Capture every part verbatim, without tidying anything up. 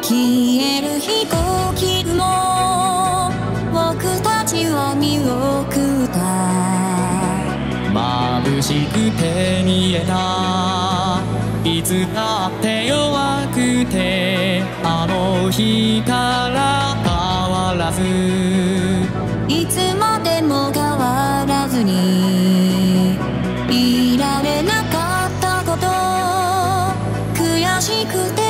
消える飛行機も僕たちは見送った。 眩しくて見えた、いつだって弱くて、あの日から変わらず、 いつまでも変わらずにいられなかったこと、悔しくて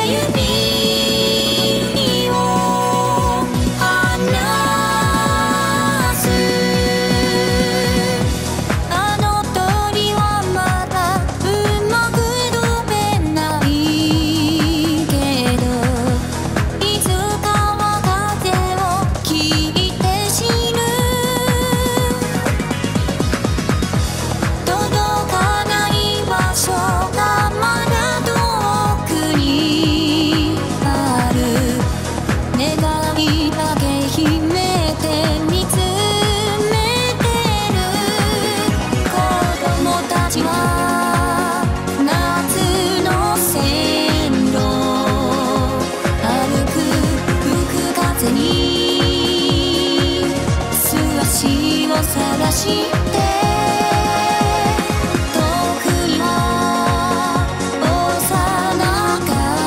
指を離す。あの鳥はまだうまく飛べないけど、いつかは風を切って死ぬ。届かない場所がまだ遠くにある。願いだけ秘めて見つめてる。子供たちは夏の線路歩く吹く風に素足を晒して遠くには幼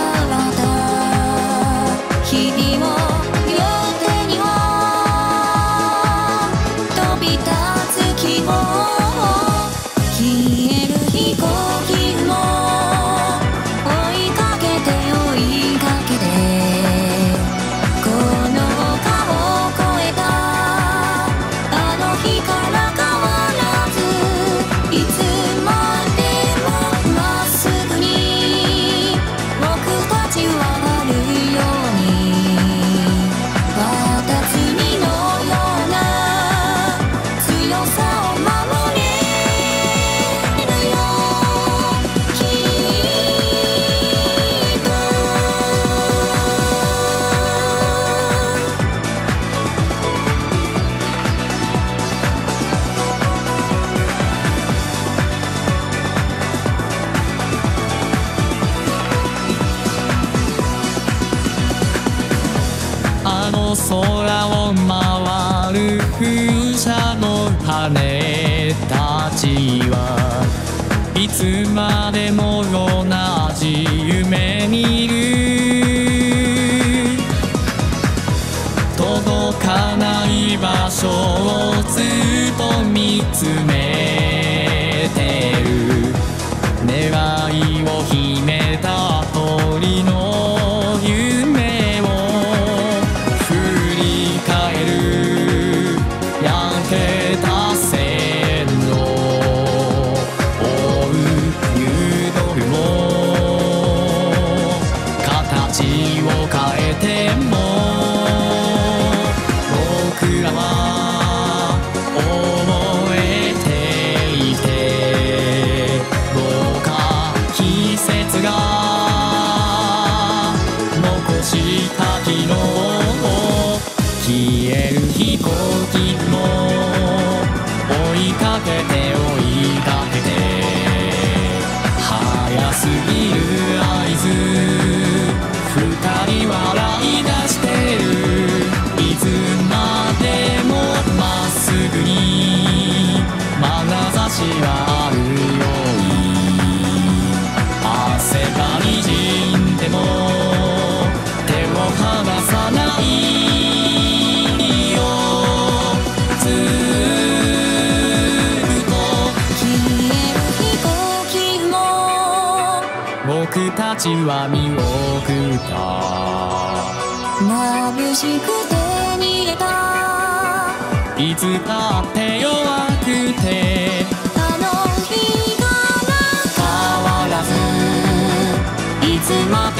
体日々を両手には飛び立つ希望。消える飛行機も追いかけて追いかけて、この丘を越えたあの日から変わらず、いつまでもまっすぐに僕たちはあるように、また罪のような強さを守れるよ、きっと。 あの空を回る風車の羽たちはいつまでも同じ夢見る。届かない場所をずっと見つめてる。願いを秘めた鳥の夢を振り返る。焼けた線路追う誘導も形を変えても、僕らは覚えていて、どうか季節が残した昨日を。消える飛行機も追いかけて追いかけて、早すぎる合図、二人笑い出してる。いつまでもまっすぐに眼差しはあるように、汗がにじんでも手を離さないよ、ずっと。 消える飛行機も僕たちは見送った。 眩しくて逃げた。 いつだって弱くてあの日から変わらず、いつまで